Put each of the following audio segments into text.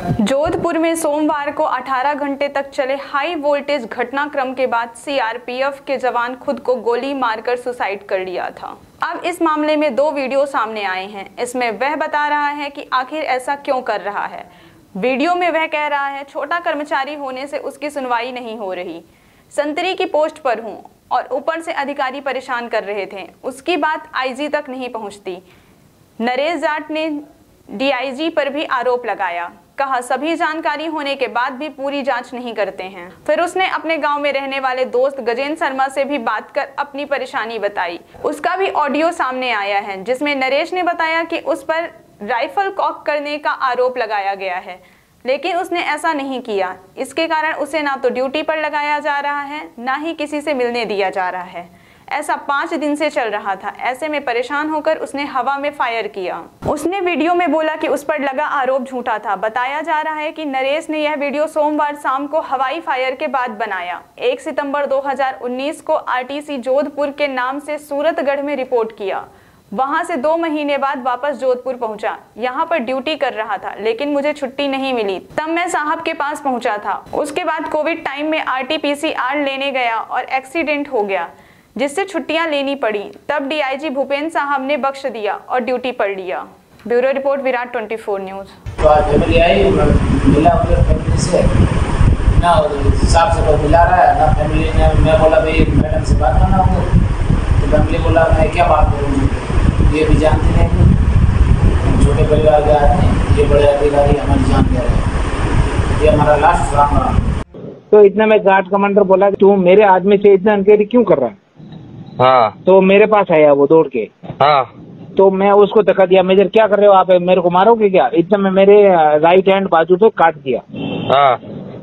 जोधपुर में सोमवार को 18 घंटे तक चले हाई वोल्टेज घटनाक्रम के बाद सीआरपीएफ के जवान खुद को गोली मारकर सुसाइड कर लिया था। अब इस मामले में 2 वीडियो सामने आए हैं। इसमें वह बता रहा है कि आखिर ऐसा क्यों कर रहा है। वीडियो में वह कह रहा है छोटा कर्मचारी होने से उसकी सुनवाई नहीं हो रही, संतरी की पोस्ट पर हूँ और ऊपर से अधिकारी परेशान कर रहे थे, उसकी बात आईजी तक नहीं पहुँचती। नरेश जाट ने डीआईजी पर भी आरोप लगाया, कहा सभी जानकारी होने के बाद भी पूरी जांच नहीं करते हैं। फिर उसने अपने गांव में रहने वाले दोस्त गजेंद्र शर्मा से भी बात कर अपनी परेशानी बताई। उसका भी ऑडियो सामने आया है जिसमें नरेश ने बताया कि उस पर राइफल कॉक करने का आरोप लगाया गया है, लेकिन उसने ऐसा नहीं किया। इसके कारण उसे ना तो ड्यूटी पर लगाया जा रहा है, ना ही किसी से मिलने दिया जा रहा है। ऐसा 5 दिन से चल रहा था। ऐसे में परेशान होकर उसने हवा में फायर किया। उसने वीडियो में बोला कि उस पर लगा आरोप झूठा था। बताया जा रहा है कि नरेश ने यह वीडियो सोमवार शाम को हवाई फायर के बाद बनाया। 1 सितंबर 2019 को आरटीसी जोधपुर के नाम से सूरतगढ़ में रिपोर्ट किया। वहां से 2 महीने बाद वापस जोधपुर पहुंचा। यहाँ पर ड्यूटी कर रहा था, लेकिन मुझे छुट्टी नहीं मिली। तब मैं साहब के पास पहुंचा था। उसके बाद कोविड टाइम में RT-PCR लेने गया और एक्सीडेंट हो गया, जिससे छुट्टियां लेनी पड़ी। तब डीआईजी भूपेंद्र साहब ने बख्श दिया और ड्यूटी पर लिया। Bureau report, Virat 24 news. तो आज फैमिली आई, मिला उधर फैमिली से ना, साहब से कोई मिला रहा है ना फैमिली ने। मैं बोला भाई मैडम से बात करना होगा, तो फैमिली बोला मैं क्या बात करूँ, ये भी जानती नहीं, छोटे परिवार के आदमी, ये बड़े अधिकारी हमारी जान दे रहे हैं, ये हमारा लास्ट राम रहा। तो इतना में गार्ड कमांडर बोला तू मेरे आदमी से इतना इंक्वायरी क्यों कर रहा है। हाँ। तो मेरे पास आया वो दौड़ के। हाँ। तो मैं उसको धक्का दिया, मेजर क्या कर रहे हो आप, मेरे को मारोगे क्या। इतना में मेरे राइट हैंड बाजू पे काट दिया। हाँ।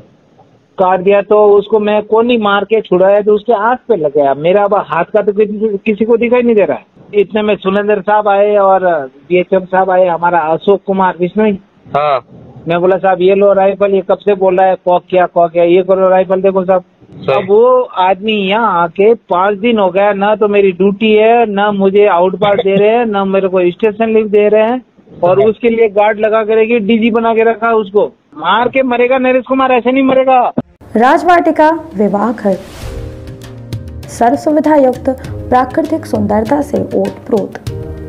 काट दिया तो उसको मैं कोनी मार के छुड़ाया तो उसके आंख पे लग गया। मेरा अब हाथ का तो किसी को दिखाई नहीं दे रहा है। इतने में सुरेंद्र साहब आए और BHM साहब आए, हमारा अशोक कुमार विष्णु। हाँ। मैं बोला साहब ये लो राइफल, ये कब से बोल रहा है कॉक किया, ये करो राइफल, देखो साहब। अब वो आदमी यहाँ आके 5 दिन हो गया, ना तो मेरी ड्यूटी है, ना मुझे आउट पास दे रहे हैं, ना मेरे को स्टेशन लीव दे रहे हैं, और उसके लिए गार्ड लगा करेगी, DG बना के रखा। उसको मार के मरेगा नरेश कुमार, ऐसे नहीं मरेगा। राजवाटिका विवाह घर, सर्व सुविधा युक्त प्राकृतिक सुंदरता से ओतप्रोत।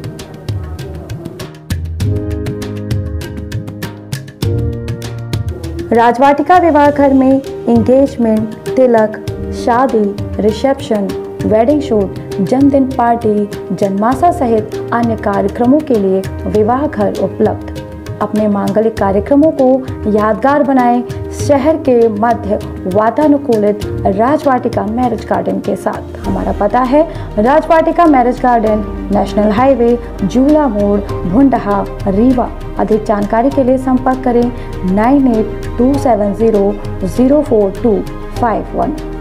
राजवाटिका विवाह घर में एंगेजमेंट, तिलक, शादी, रिसेप्शन, वेडिंग शूट, जन्मदिन पार्टी, जन्माशा सहित अन्य कार्यक्रमों के लिए विवाह घर उपलब्ध। अपने मांगलिक कार्यक्रमों को यादगार बनाएं शहर के मध्य वातानुकूलित राजवाटिका मैरिज गार्डन के साथ। हमारा पता है Rajwatika marriage garden, national highway, Jhula Mod, Bhundha, Rewa. अधिक जानकारी के लिए संपर्क करें 9827004251।